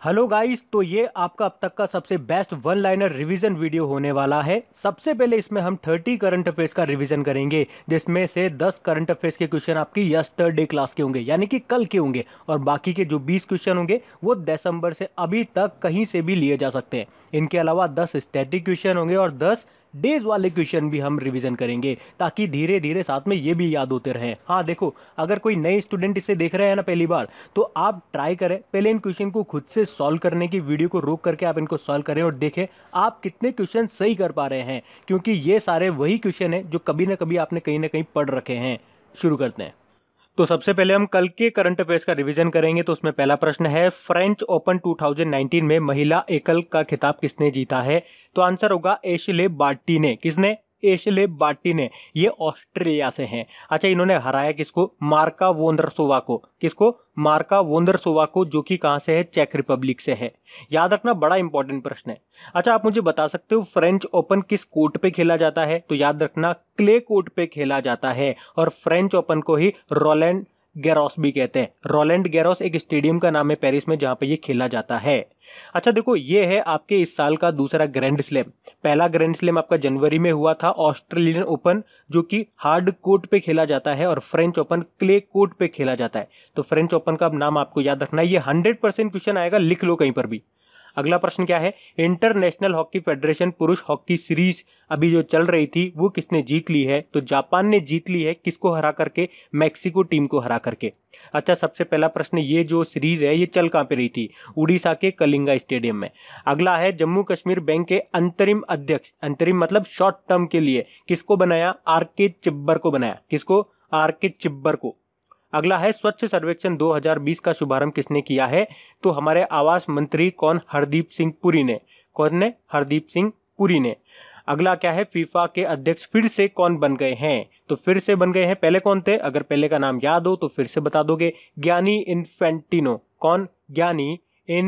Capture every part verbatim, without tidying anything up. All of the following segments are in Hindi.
हेलो गाइस, तो ये आपका अब तक का सबसे best one liner revision video होने वाला है। सबसे पहले इसमें हम तीस करंट अफेयर्स का रिवीजन करेंगे, जिसमें से दस करंट अफेयर्स के क्वेश्चन आपकी यस्टरडे क्लास के होंगे, यानी कि कल के होंगे, और बाकी के जो बीस क्वेश्चन होंगे वो दिसंबर से अभी तक कहीं से भी लिए जा सकते हैं। इनके अलावा दस स्टैटिक क्वेश्चन होंगे और दस डेज वाले क्वेश्चन भी हम रिवीजन करेंगे, ताकि धीरे धीरे साथ में ये भी याद होते रहें। हाँ देखो, अगर कोई नए स्टूडेंट इसे देख रहे हैं ना पहली बार, तो आप ट्राई करें पहले इन क्वेश्चन को खुद से सॉल्व करने की, वीडियो को रोक करके आप इनको सॉल्व करें और देखें आप कितने क्वेश्चन सही कर पा रहे हैं, क्योंकि ये सारे वही क्वेश्चन हैं जो कभी ना कभी आपने कहीं ना कहीं पढ़ रखे हैं। शुरू करते हैं। तो सबसे पहले हम कल के करंट अफेयर्स का रिवीजन करेंगे। तो उसमें पहला प्रश्न है, फ्रेंच ओपन दो हज़ार उन्नीस में महिला एकल का खिताब किसने जीता है? तो आंसर होगा एशले बार्टी ने। किसने? एशले बार्टी ने। ये ऑस्ट्रेलिया से हैं। अच्छा, इन्होंने हराया किसको? मार्का वोंद्रसोवा को। किसको? मार्का वोंद्रसोवा को, जो कि कहां से है? चेक रिपब्लिक से है। याद रखना, बड़ा इंपॉर्टेंट प्रश्न है। अच्छा, आप मुझे बता सकते हो फ्रेंच ओपन किस कोर्ट पे खेला जाता है? तो याद रखना, क्ले कोर्ट पे खेला जाता है, और फ्रेंच ओपन को ही रोलैंड गैरोस भी कहते हैं। रोलैंड गैरोस एक स्टेडियम का नाम है पेरिस में, जहां पे ये खेला जाता है। अच्छा देखो, ये है आपके इस साल का दूसरा ग्रैंड स्लैम। पहला ग्रैंड स्लैम आपका जनवरी में हुआ था, ऑस्ट्रेलियन ओपन, जो कि हार्ड कोर्ट पे खेला जाता है, और फ्रेंच ओपन क्ले कोर्ट पे खेला जाता है। तो फ्रेंच ओपन का नाम आपको याद रखना है। ये हंड्रेड परसेंट क्वेश्चन आएगा, लिख लो कहीं पर भी। अगला प्रश्न क्या है? इंटरनेशनल हॉकी फेडरेशन पुरुष हॉकी सीरीज अभी जो चल रही थी वो किसने जीत ली है? तो जापान ने जीत ली है। किसको हरा करके? मैक्सिको टीम को हरा करके। अच्छा, सबसे पहला प्रश्न, ये जो सीरीज है ये चल कहां पे रही थी? उड़ीसा के कलिंगा स्टेडियम में। अगला है, जम्मू कश्मीर बैंक के अंतरिम अध्यक्ष, अंतरिम मतलब शॉर्ट टर्म के लिए, किसको बनाया? आर के चिब्बर को बनाया। किसको? आर के चिब्बर को। अगला है, स्वच्छ सर्वेक्षण दो हज़ार बीस का शुभारंभ किसने किया है? तो हमारे आवास मंत्री कौन? हरदीप सिंह पुरी ने। कौन ने? हरदीप सिंह पुरी ने। अगला क्या है, फीफा के अध्यक्ष फिर से कौन बन गए हैं? तो फिर से बन गए हैं, पहले कौन थे? अगर पहले का नाम याद हो तो फिर से बता दोगे, ज्ञानी इन्फेंटिनो। कौन? ज्ञानी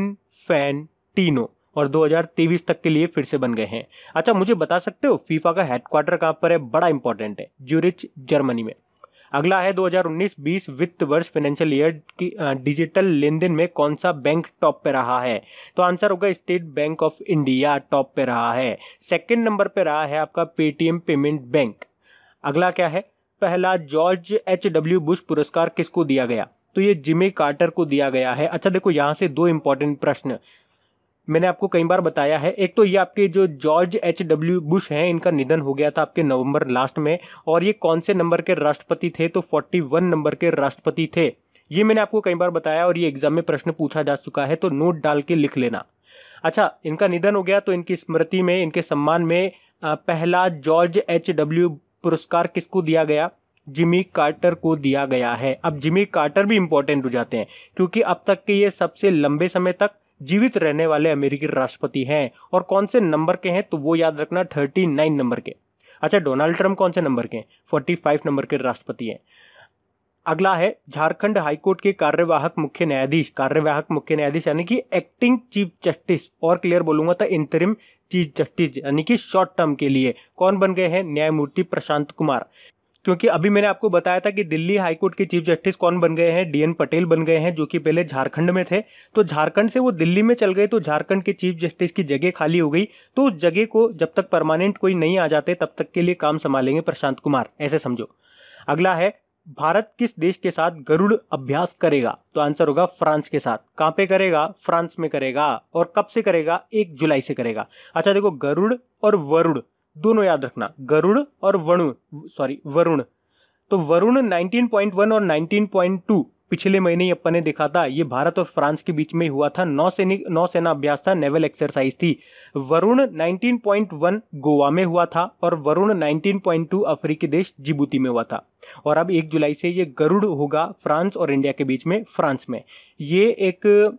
इन्फेंटिनो। और दो हज़ार तेईस तक के लिए फिर से बन गए हैं। अच्छा, मुझे बता सकते हो फीफा का हेडक्वार्टर कहां पर है? बड़ा इंपॉर्टेंट है, ज्यूरिच जर्मनी में। अगला है, दो हज़ार उन्नीस बीस वित्त वर्ष फाइनेंशियल ईयर की डिजिटल लेन देन में कौन सा बैंक टॉप पे रहा है? तो आंसर होगा State Bank of India top पे रहा है। सेकंड नंबर पे रहा है आपका पेटीएम पेमेंट बैंक। अगला क्या है, पहला जॉर्ज एच डब्ल्यू बुश पुरस्कार किसको दिया गया? तो ये जिमी कार्टर को दिया गया है। अच्छा देखो, यहां से दो इंपॉर्टेंट प्रश्न मैंने आपको कई बार बताया है। एक तो ये आपके जो जॉर्ज एच डब्ल्यू बुश हैं, इनका निधन हो गया था आपके नवंबर लास्ट में, और ये कौन से नंबर के राष्ट्रपति थे? तो इकतालीस नंबर के राष्ट्रपति थे। ये मैंने आपको कई बार बताया, और ये एग्जाम में प्रश्न पूछा जा चुका है, तो नोट डाल के लिख लेना। अच्छा, इनका निधन हो गया, तो इनकी स्मृति में, इनके सम्मान में पहला जॉर्ज एच डब्ल्यू पुरस्कार किसको दिया गया? जिमी कार्टर को दिया गया है। अब जिमी कार्टर भी इंपॉर्टेंट हो जाते हैं, क्योंकि अब तक के ये सबसे लंबे समय तक जीवित रहने वाले अमेरिकी राष्ट्रपति हैं। और कौन से नंबर के हैं? तो वो याद रखना, उनतालीस नंबर के। अच्छा, डोनाल्ड ट्रंप कौन से नंबर के हैं? पैंतालीस नंबर के राष्ट्रपति हैं। अगला है, झारखंड हाईकोर्ट के कार्यवाहक मुख्य न्यायाधीश, कार्यवाहक मुख्य न्यायाधीश यानी कि एक्टिंग चीफ जस्टिस, और क्लियर बोलूंगा तो इंटरिम चीफ जस्टिस यानी कि शॉर्ट टर्म के लिए कौन बन गए हैं? न्यायमूर्ति प्रशांत कुमार। क्योंकि अभी मैंने आपको बताया था कि दिल्ली हाईकोर्ट के चीफ जस्टिस कौन बन गए हैं? डीएन पटेल बन गए हैं, जो कि पहले झारखंड में थे। तो झारखंड से वो दिल्ली में चल गए, तो झारखंड के चीफ जस्टिस की जगह खाली हो गई। तो उस जगह को जब तक परमानेंट कोई नहीं आ जाते तब तक के लिए काम संभालेंगे प्रशांत कुमार, ऐसे समझो। अगला है, भारत किस देश के साथ गरुड़ अभ्यास करेगा? तो आंसर होगा फ्रांस के साथ। कहां पे करेगा? फ्रांस में करेगा। और कब से करेगा? एक जुलाई से करेगा। अच्छा देखो, गरुड़ और वरुण दोनों याद रखना, गरुड़ और वरुण, सॉरी वरुण। तो वरुण उन्नीस पॉइंट एक और उन्नीस पॉइंट दो पिछले महीने ही अपन ने देखा था, ये भारत और फ्रांस के बीच में हुआ था। नौसैनिक नौसेना अभ्यास था, नेवल एक्सरसाइज थी। वरुण उन्नीस पॉइंट एक गोवा में हुआ था, और वरुण उन्नीस पॉइंट दो अफ्रीकी देश जिबूती में हुआ था। और अब एक जुलाई से ये गरुड़ होगा फ्रांस और इंडिया के बीच में, फ्रांस में। ये एक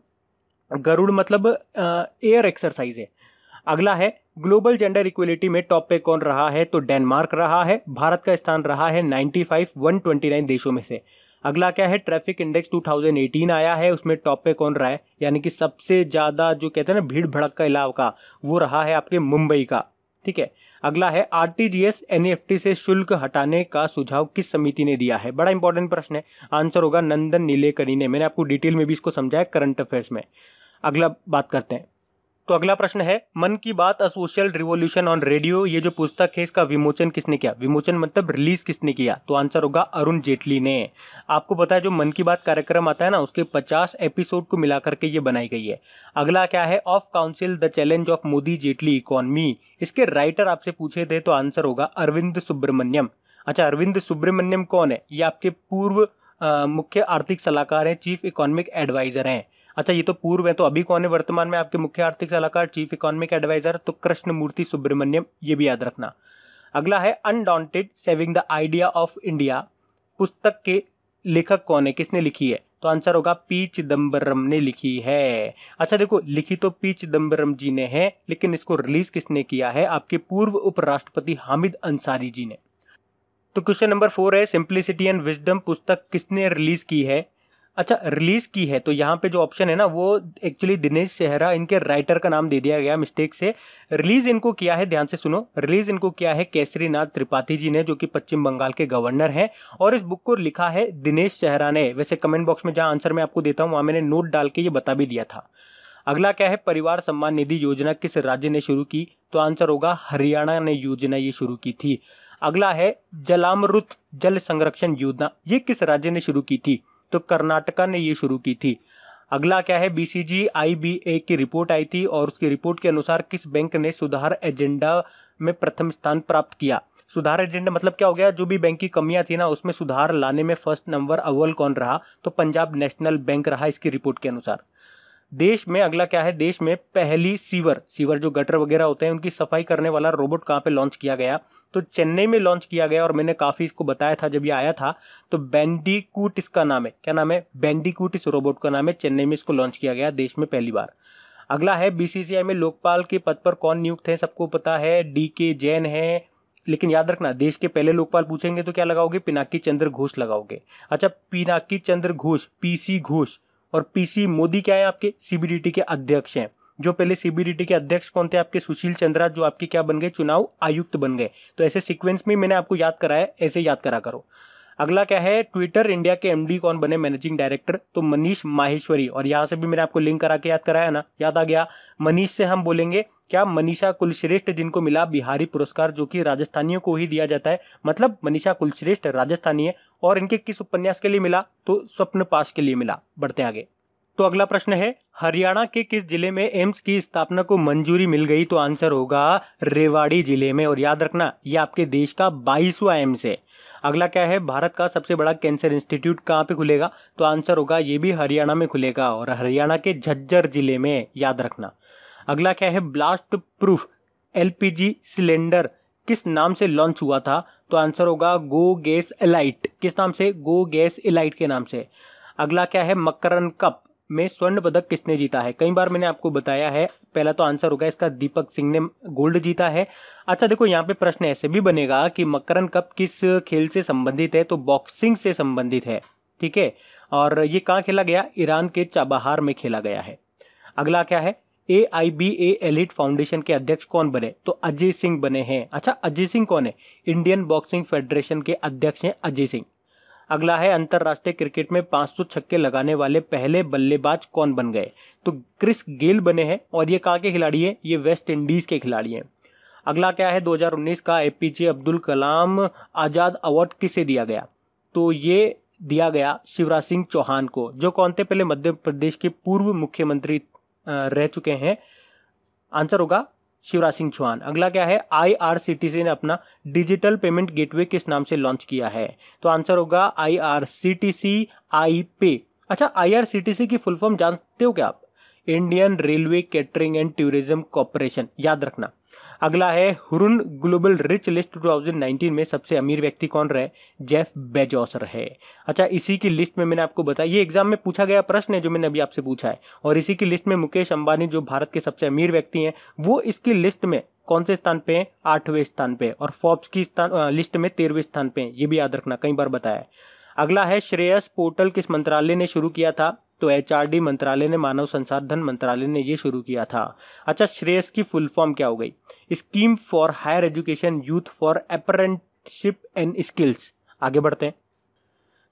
गरुड़ मतलब एयर एक्सरसाइज है। अगला है, ग्लोबल जेंडर इक्वलिटी में टॉप पे कौन रहा है? तो डेनमार्क रहा है। भारत का स्थान रहा है पचानवे, एक सौ उनतीस देशों में से। अगला क्या है, ट्रैफिक इंडेक्स दो हज़ार अठारह आया है, उसमें टॉप पे कौन रहा है? यानी कि सबसे ज्यादा जो कहते हैं ना भीड़ भड़क का इलाका, वो रहा है आपके मुंबई का। ठीक है। अगला है, आरटीजीएस एनईएफटी से शुल्क हटाने का सुझाव किस समिति ने दिया है? बड़ा इंपॉर्टेंट प्रश्न है। आंसर होगा नंदन नीलेकनी ने। मैंने आपको डिटेल में भी इसको समझाया करंट अफेयर्स में। अगला बात करते हैं। तो अगला प्रश्न है, Mann Ki Baat a social revolution on radio, ये जो पुस्तक है इसका विमोचन किसने किया? विमोचन मतलब रिलीज किसने किया? तो आंसर होगा अरुण जेटली ने। आपको पता है जो मन की बात कार्यक्रम आता है ना, उसके पचास एपिसोड को मिला करके ये बनाई गई है। अगला क्या है, of council the challenge of Modi Jaitley economy, इसके राइटर आपसे पूछे थे तो आंसर होगा अरविंद सुब्रमण्यम। अच्छा, अरविंद सुब्रमण्यम कौन है? ये आपके पूर्व मुख्य आर्थिक सलाहकार हैं, चीफ इकोनॉमिक एडवाइजर हैं। अच्छा, ये तो पूर्व है, तो अभी कौन है वर्तमान में आपके मुख्य आर्थिक सलाहकार, चीफ इकोनॉमिक एडवाइजर? तो कृष्णमूर्ति सुब्रमण्यम, ये भी याद रखना। अगला है undaunted saving the idea of India, पुस्तक के लेखक कौन है, किसने लिखी है? तो आंसर होगा पी चिदम्बरम ने लिखी है। अच्छा देखो, लिखी तो पी चिदम्बरम जी ने है, लेकिन इसको रिलीज किसने किया है? आपके पूर्व उपराष्ट्रपति हामिद अंसारी जी ने। तो क्वेश्चन नंबर फोर है, सिंप्लिसिटी एंड विजडम पुस्तक किसने रिलीज की है? अच्छा, रिलीज की है तो यहाँ पे जो ऑप्शन है ना वो एक्चुअली दिनेश सेहरा, इनके राइटर का नाम दे दिया गया मिस्टेक से। रिलीज इनको किया है, ध्यान से सुनो, रिलीज इनको किया है केसरीनाथ त्रिपाठी जी ने, जो कि पश्चिम बंगाल के गवर्नर हैं, और इस बुक को लिखा है दिनेश सेहरा ने। वैसे कमेंट बॉक्स में जहाँ आंसर मैं आपको देता हूँ वहाँ मैंने नोट डाल के ये बता भी दिया था। अगला क्या है, परिवार सम्मान निधि योजना किस राज्य ने शुरू की? तो आंसर होगा हरियाणा ने योजना ये शुरू की थी। अगला है जलामृत जल संरक्षण योजना, ये किस राज्य ने शुरू की थी? तो कर्नाटका ने ये शुरू की थी। अगला क्या है, बीसीजी आईबीए की रिपोर्ट आई थी और उसकी रिपोर्ट के अनुसार किस बैंक ने सुधार एजेंडा में प्रथम स्थान प्राप्त किया? सुधार एजेंडा मतलब क्या हो गया, जो भी बैंक की कमियां थी ना उसमें सुधार लाने में फर्स्ट नंबर अव्वल कौन रहा? तो पंजाब नेशनल बैंक रहा इसकी रिपोर्ट के अनुसार। देश में अगला क्या है, देश में पहली सीवर सीवर जो गटर वगैरह होते हैं उनकी सफाई करने वाला रोबोट कहाँ पे लॉन्च किया गया? तो चेन्नई में लॉन्च किया गया, और मैंने काफी इसको बताया था जब ये आया था। तो बैंडिकूट इसका नाम है, क्या नाम है? बैंडिकूट इस रोबोट का नाम है, चेन्नई में इसको लॉन्च किया गया देश में पहली बार। अगला है, बीसीसीआई में लोकपाल के पद पर कौन नियुक्त है? सबको पता है डी के जैन है, लेकिन याद रखना देश के पहले लोकपाल पूछेंगे तो क्या लगाओगे? पिनाकी चंद्र घोष लगाओगे। अच्छा, पिनाकी चंद्र घोष, पीसी घोष और पीसी मोदी क्या है? आपके सीबीडीटी के अध्यक्ष हैं। जो पहले सीबीडीटी के अध्यक्ष कौन थे? आपके सुशील चंद्रा, जो आपके क्या बन गए? चुनाव आयुक्त बन गए। तो ऐसे सीक्वेंस में मैंने आपको याद कराया, ऐसे याद करा करो। अगला क्या है, ट्विटर इंडिया के एमडी कौन बने मैनेजिंग डायरेक्टर? तो मनीष माहेश्वरी, और यहां से भी मैंने आपको लिंक करा के याद कराया ना, याद आ गया। मनीष से हम बोलेंगे क्या? मनीषा कुलश्रेष्ठ, जिनको मिला बिहारी पुरस्कार, जो कि राजस्थानियों को ही दिया जाता है, मतलब मनीषा कुलश्रेष्ठ राजस्थानी है। और इनके किस उपन्यास के लिए मिला? तो स्वप्न पाश के लिए मिला। बढ़ते आगे। तो अगला प्रश्न है, हरियाणा के किस जिले में एम्स की स्थापना को मंजूरी मिल गई? तो आंसर होगा रेवाड़ी जिले में, और याद रखना ये आपके देश का बाईसवां एम्स है। अगला क्या है, भारत का सबसे बड़ा कैंसर इंस्टीट्यूट कहाँ पे खुलेगा? तो आंसर होगा ये भी हरियाणा में खुलेगा, और हरियाणा के झज्जर जिले में, याद रखना। अगला क्या है, ब्लास्ट प्रूफ एलपीजी सिलेंडर किस नाम से लॉन्च हुआ था? तो आंसर होगा गो गैस एलाइट। किस नाम से? गो गैस एलाइट के नाम से। अगला क्या है, मकरन कप में स्वर्ण पदक किसने जीता है? कई बार मैंने आपको बताया है, पहला तो आंसर होगा इसका दीपक सिंह ने गोल्ड जीता है। अच्छा देखो, यहाँ पे प्रश्न ऐसे भी बनेगा कि मकरन कप किस खेल से संबंधित है? तो बॉक्सिंग से संबंधित है, ठीक है। और ये कहाँ खेला गया? ईरान के चाबहार में खेला गया है। अगला क्या है, A I B A elite foundation के अध्यक्ष कौन बने? तो अजय सिंह बने हैं। अच्छा, अजय सिंह कौन है? इंडियन बॉक्सिंग फेडरेशन के अध्यक्ष हैं अजय सिंह। अगला है, अंतरराष्ट्रीय क्रिकेट में पाँच सौ छक्के लगाने वाले पहले बल्लेबाज कौन बन गए? तो क्रिस गेल बने हैं, और ये कहाँ के खिलाड़ी हैं? ये वेस्ट इंडीज के खिलाड़ी हैं। अगला क्या है, दो हज़ार उन्नीस का एपीजे अब्दुल कलाम आजाद अवार्ड किसे दिया गया? तो ये दिया गया शिवराज सिंह चौहान को, जो कौन थे? पहले मध्य प्रदेश के पूर्व मुख्यमंत्री रह चुके हैं। आंसर होगा शिवराज सिंह चौहान। अगला क्या है, आईआरसीटीसी ने अपना डिजिटल पेमेंट गेटवे किस नाम से लॉन्च किया है? तो आंसर होगा आईआरसीटीसी आई पे। अच्छा, आईआरसीटीसी की फुल फॉर्म जानते हो क्या आप? Indian railway catering and tourism corporation, याद रखना। अगला है, हुरुन ग्लोबल रिच लिस्ट दो हज़ार उन्नीस में सबसे अमीर व्यक्ति कौन रहे? जेफ बेजोस रहे। अच्छा, इसी की लिस्ट में मैंने आपको बताया, ये एग्जाम में पूछा गया प्रश्न है जो मैंने अभी आपसे पूछा है, और इसी की लिस्ट में मुकेश अंबानी, जो भारत के सबसे अमीर व्यक्ति हैं, वो इसकी लिस्ट में कौन से स्थान पे हैं? आठवें स्थान पे। और फोर्ब्स की स्थान लिस्ट में तेरहवें स्थान पे, ये भी याद रखना, कई बार बताया। अगला है, श्रेयस पोर्टल किस मंत्रालय ने शुरू किया था? तो एचआरडी मंत्रालय ने, मानव संसाधन मंत्रालय ने ये शुरू किया था। अच्छा, श्रेयस की फुल फॉर्म क्या हो गई? Scheme for higher education youth for apprenticeship and skills. आगे बढ़ते हैं।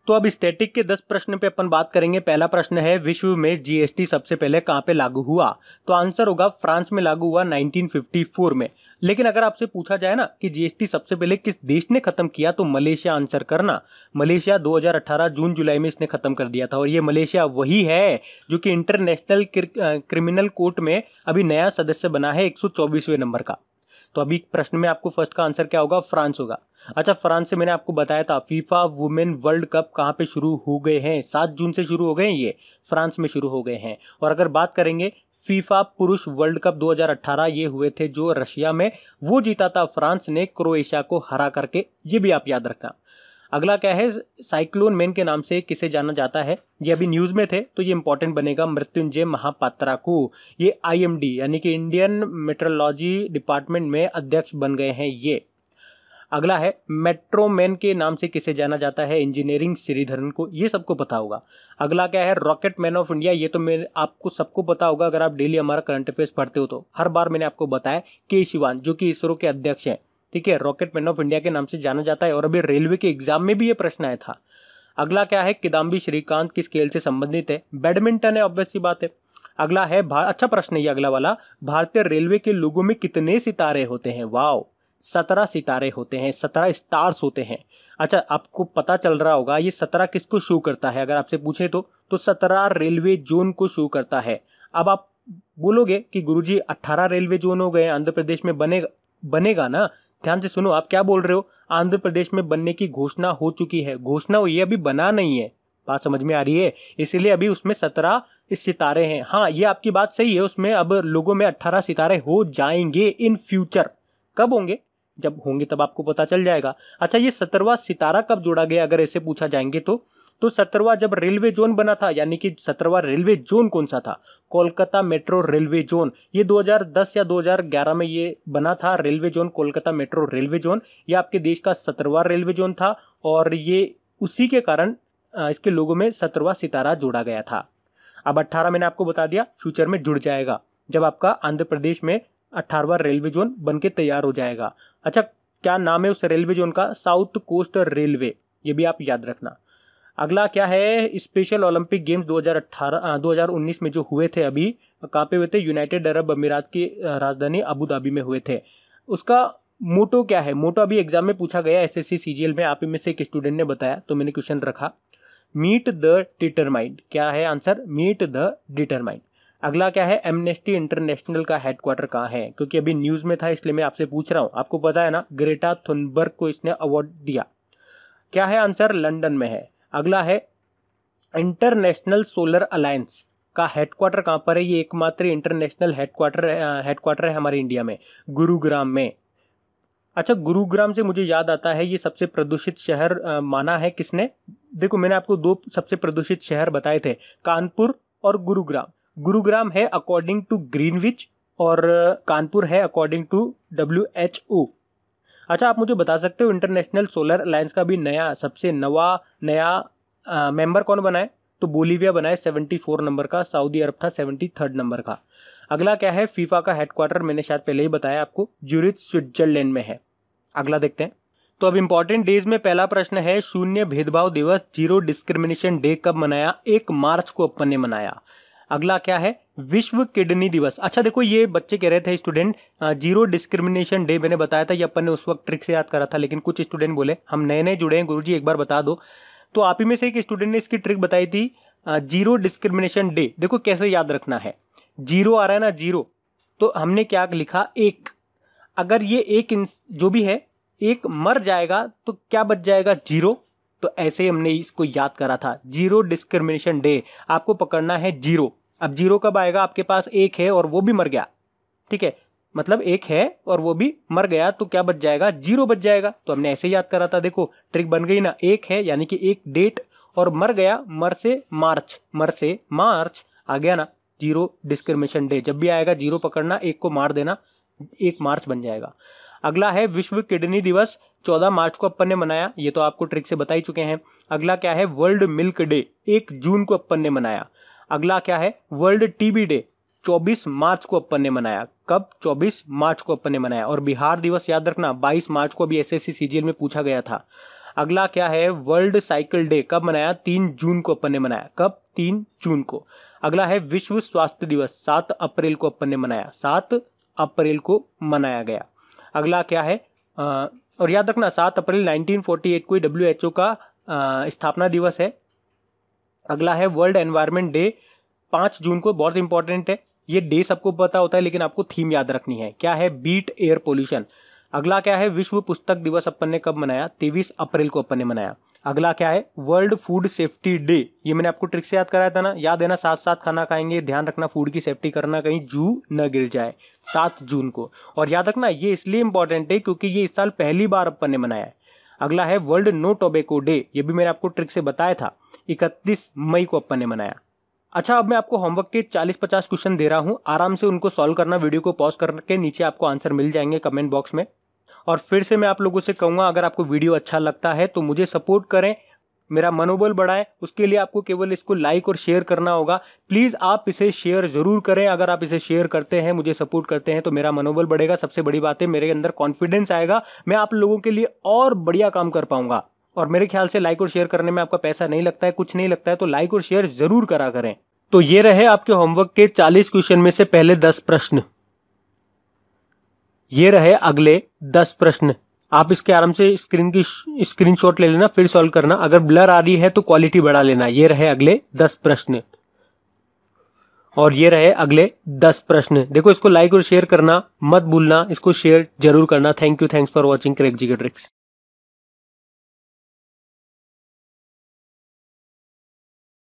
तो अब स्टैटिक के दस प्रश्न पे अपन बात करेंगे। पहला प्रश्न है, विश्व में जीएसटी सबसे पहले कहाँ पे लागू हुआ? तो आंसर होगा फ्रांस में लागू हुआ नाइनटीन फिफ्टी फोर में। लेकिन अगर आपसे पूछा जाए ना कि जीएसटी सबसे पहले किस देश ने खत्म किया, तो मलेशिया आंसर करना। मलेशिया दो हज़ार अठारह जून जुलाई में इसने खत्म कर दिया था, और ये मलेशिया वही है जो कि इंटरनेशनल क्रिमिनल कोर्ट में अभी नया सदस्य बना है एक सौ चौबीसवें नंबर का। तो अभी प्रश्न में आपको फर्स्ट का आंसर क्या होगा? फ्रांस होगा। अच्छा, फ्रांस से मैंने आपको बताया था फीफा वुमेन वर्ल्ड कप कहाँ पे शुरू हो गए हैं? सात जून से शुरू हो गए हैं, ये फ्रांस में शुरू हो गए हैं। और अगर बात करेंगे फीफा पुरुष वर्ल्ड कप दो हज़ार अठारह, ये हुए थे जो रशिया में, वो जीता था फ्रांस ने क्रोएशिया को हरा करके, ये भी आप याद रखना। अगला क्या है, साइक्लोन मैन के नाम से किसे जाना जाता है? ये अभी न्यूज में थे तो ये इंपॉर्टेंट बनेगा, मृत्युंजय महापात्रा को। ये आईएमडी यानी कि इंडियन मेट्रोलॉजी डिपार्टमेंट में अध्यक्ष बन गए हैं ये। अगला है, मेट्रो मैन के नाम से किसे जाना जाता है? इंजीनियरिंग श्रीधरन को, ये सबको पता होगा। अगला क्या है, रॉकेट मैन ऑफ इंडिया, ये तो मैं आपको सबको पता होगा अगर आप डेली हमारा करंट अफेयर्स पढ़ते हो तो। हर बार मैंने आपको बताया के शिवान, जो कि इसरो के अध्यक्ष हैं, ठीक है, रॉकेट मैन ऑफ इंडिया के नाम से जाना जाता है, और अभी रेलवे के एग्जाम में भी ये प्रश्न आया था। अगला क्या है, किदाम्बी श्रीकांत किस खेल से संबंधित है? बैडमिंटन है, ऑब्वियस सी बात है। अगला है, अच्छा प्रश्न है ये अगला वाला, भारतीय रेलवे के लोगों में कितने सितारे होते हैं? वाओ, सत्रह सितारे होते हैं, सत्रह स्टार्स होते हैं। अच्छा, आपको पता चल रहा होगा ये सत्रह किसको शो करता है? अगर आपसे पूछे तो तो सत्रह रेलवे जोन को शो करता है। अब आप बोलोगे कि गुरुजी अठारह रेलवे जोन हो गए, आंध्र प्रदेश में बनेगा बनेगा ना? ध्यान से सुनो, आप क्या बोल रहे हो? आंध्र प्रदेश में बनने की घोषणा हो चुकी है। घोषणा हुई है, अभी बना नहीं है। बात समझ में आ रही है? इसीलिए अभी उसमें सत्रह सितारे हैं। हाँ, ये आपकी बात सही है, उसमें अब लोगों में अट्ठारह सितारे हो जाएंगे इन फ्यूचर। कब होंगे? जब होंगे तब आपको पता चल जाएगा। अच्छा, ये सत्रहवां सितारा कब जोड़ा गया अगर ऐसे पूछा जाएंगे तो तो सत्रहवां जब रेलवे जोन बना था, यानी कि सत्रहवां रेलवे जोन कौन सा था? Kolkata metro railway zone. ये दो हज़ार दस या दो हज़ार ग्यारह में ये बना था railway zone, Kolkata metro railway zone. ये आपके देश का सत्रहवां रेलवे जोन था, और ये उसी के कारण इसके लोगों में सत्रहवां सितारा जोड़ा गया था। अब अट्ठारह मैंने आपको बता दिया, फ्यूचर में जुड़ जाएगा जब आपका आंध्र प्रदेश में अठारहवां रेलवे जोन बनके तैयार हो जाएगा। अच्छा, क्या नाम है उस रेलवे जोन का? साउथ कोस्ट रेलवे, ये भी आप याद रखना। अगला क्या है, स्पेशल ओलंपिक गेम्स दो हज़ार अठारह दो हज़ार उन्नीस में जो हुए थे, अभी कहाँ पे हुए थे? यूनाइटेड अरब अमीरात की राजधानी अबू धाबी में हुए थे। उसका मोटो क्या है? मोटो अभी एग्जाम में पूछा गया, एसएससी सीजीएल में। आप में से एक स्टूडेंट ने बताया तो मैंने क्वेश्चन रखा, मीट द डिटरमाइंड। क्या है आंसर? Meet the determined. अगला क्या है, एमनेस्टी इंटरनेशनल का हेडक्वार्टर कहाँ है? क्योंकि अभी न्यूज में था इसलिए मैं आपसे पूछ रहा हूँ। आपको पता है ना, ग्रेटा थुनबर्ग को इसने अवार्ड दिया। क्या है आंसर? लंदन में है। अगला है, इंटरनेशनल सोलर अलायंस का हेडक्वार्टर कहाँ पर है? ये एकमात्र इंटरनेशनल हेडक्वार्टर हेडक्वार्टर है हमारे इंडिया में, गुरुग्राम में। अच्छा, गुरुग्राम से मुझे याद आता है, ये सबसे प्रदूषित शहर आ, माना है किसने? देखो, मैंने आपको दो सबसे प्रदूषित शहर बताए थे, कानपुर और गुरुग्राम। गुरुग्राम है अकॉर्डिंग टू ग्रीनविच, और कानपुर है according to W H O. अच्छा, आप मुझे बता सकते हो इंटरनेशनल सोलर अलायंस का भी नया सबसे नवा नया मेंबर कौन बना है? तो बोलीविया बना है चौहत्तर नंबर का, सऊदी अरब था तिहत्तर नंबर का। अगला क्या है, फीफा का हेडक्वार्टर मैंने शायद पहले ही बताया आपको, ज्यूरिच स्विट्जरलैंड में है। अगला देखते हैं। तो अब इंपॉर्टेंट डेज में पहला प्रश्न है, शून्य भेदभाव दिवस, जीरो डिस्क्रिमिनेशन डे कब मनाया? एक मार्च को अपन ने मनाया। अगला क्या है, विश्व किडनी दिवस। अच्छा देखो, ये बच्चे कह रहे थे स्टूडेंट, जीरो डिस्क्रिमिनेशन डे मैंने बताया था, ये अपन ने उस वक्त ट्रिक से याद करा था, लेकिन कुछ स्टूडेंट बोले हम नए नए जुड़े हैं गुरुजी, एक बार बता दो। तो आप ही में से एक स्टूडेंट ने इसकी ट्रिक बताई थी, जीरो डिस्क्रिमिनेशन डे। देखो कैसे याद रखना है, जीरो आ रहा है ना, जीरो, तो हमने क्या लिखा? एक। अगर ये एक जो भी है एक मर जाएगा तो क्या बच जाएगा? जीरो। तो ऐसे ही हमने इसको याद करा था, जीरो डिस्क्रिमिनेशन डे। आपको पकड़ना है जीरो। अब जीरो कब आएगा? आपके पास एक है और वो भी मर गया, ठीक है, मतलब एक है और वो भी मर गया, तो क्या बच जाएगा? जीरो बच जाएगा। तो हमने ऐसे याद करा था, देखो ट्रिक बन गई ना। एक है यानी कि एक डेट, और मर गया, मर से मार्च, मर से मार्च आ गया ना, जीरो डिस्क्रिमिनेशन डे। जब भी आएगा जीरो पकड़ना, एक को मार देना, एक मार्च बन जाएगा। अगला है विश्व किडनी दिवस, चौदह मार्च को अपन ने मनाया, ये तो आपको ट्रिक से बता ही चुके हैं। अगला क्या है, वर्ल्ड मिल्क डे, एक जून को अपन ने मनाया। अगला क्या है, वर्ल्ड टीबी डे, चौबीस मार्च को अपन ने मनाया। कब? चौबीस मार्च को अपन ने मनाया। और बिहार दिवस याद रखना, बाईस मार्च को भी एसएससी सीजीएल में पूछा गया था। अगला क्या है, वर्ल्ड साइकिल डे कब मनाया, तीन जून को अपन ने मनाया। कब, तीन जून को। अगला है विश्व स्वास्थ्य दिवस, सात अप्रैल को अपन ने मनाया, सात अप्रैल को मनाया गया। अगला क्या है, आ, और याद रखना सात अप्रैल नाइनटीन फोर्टी एट को डब्ल्यू एच ओ का स्थापना दिवस है। अगला है वर्ल्ड एनवायरनमेंट डे, पाँच जून को, बहुत इंपॉर्टेंट है। ये डे सबको पता होता है लेकिन आपको थीम याद रखनी है, क्या है, बीट एयर पोल्यूशन। अगला क्या है, विश्व पुस्तक दिवस अपन ने कब मनाया, तेईस अप्रैल को अपन ने मनाया। अगला क्या है, वर्ल्ड फूड सेफ्टी डे, ये मैंने आपको ट्रिक से याद कराया था ना, याद है ना, साथ साथ खाना खाएंगे, ध्यान रखना फूड की सेफ्टी करना, कहीं जू न गिर जाए, सात जून को। और याद रखना ये इसलिए इंपॉर्टेंट है क्योंकि ये इस साल पहली बार अपन ने मनाया है। अगला है वर्ल्ड नो टोबैको डे, ये भी मैंने आपको ट्रिक से बताया था, इकतीस मई को अपन ने मनाया। अच्छा, अब मैं आपको होमवर्क के चालीस पचास क्वेश्चन दे रहा हूं, आराम से उनको सॉल्व करना, वीडियो को पॉज करके नीचे आपको आंसर मिल जाएंगे कमेंट बॉक्स में। और फिर से मैं आप लोगों से कहूंगा, अगर आपको वीडियो अच्छा लगता है तो मुझे सपोर्ट करें, मेरा मनोबल बढ़ाएं, उसके लिए आपको केवल इसको लाइक और शेयर करना होगा। प्लीज आप इसे शेयर जरूर करें, अगर आप इसे शेयर करते हैं, मुझे सपोर्ट करते हैं तो मेरा मनोबल बढ़ेगा। सबसे बड़ी बात है, मेरे अंदर कॉन्फिडेंस आएगा, मैं आप लोगों के लिए और बढ़िया काम कर पाऊंगा। और मेरे ख्याल से लाइक और शेयर करने में आपका पैसा नहीं लगता है, कुछ नहीं लगता है, तो लाइक और शेयर जरूर करा करें। तो ये रहे आपके होमवर्क के चालीस क्वेश्चन में से पहले दस प्रश्न, ये रहे अगले दस प्रश्न। आप इसके आराम से स्क्रीन की स्क्रीनशॉट ले लेना, फिर सॉल्व करना, अगर ब्लर आ रही है तो क्वालिटी बढ़ा लेना। ये रहे अगले दस प्रश्न और ये रहे अगले दस प्रश्न। देखो, इसको लाइक और शेयर करना मत भूलना, इसको शेयर जरूर करना। Thank you, thanks for watching crack G K tricks.